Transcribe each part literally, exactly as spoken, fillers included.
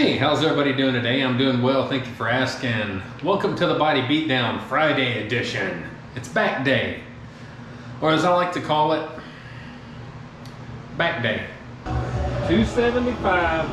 Hey, how's everybody doing today? I'm doing well, thank you for asking. Welcome to the Body Beatdown Friday edition. It's back day, or as I like to call it, back day. two seventy-five.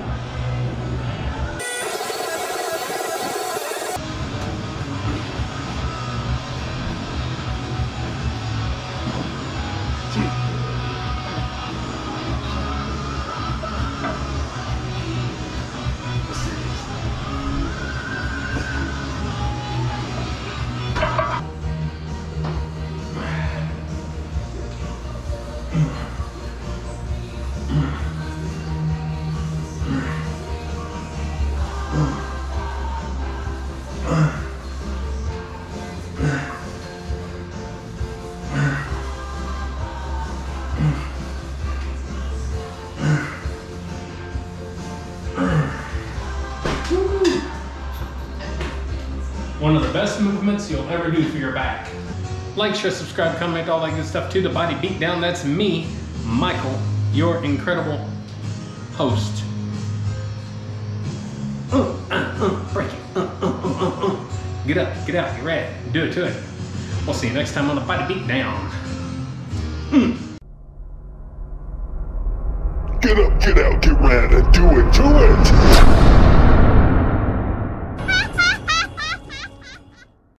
One of the best movements you'll ever do for your back. Like, share, subscribe, comment, all that good stuff to the Body Beatdown. That's me, Michael, your incredible host. Uh, uh, uh, break it. Uh, uh, uh, uh, uh. Get up, get out, get ready. Do it to it. We'll see you next time on the Body Beatdown. Mm. Get up, get out, get ready, do it, do it!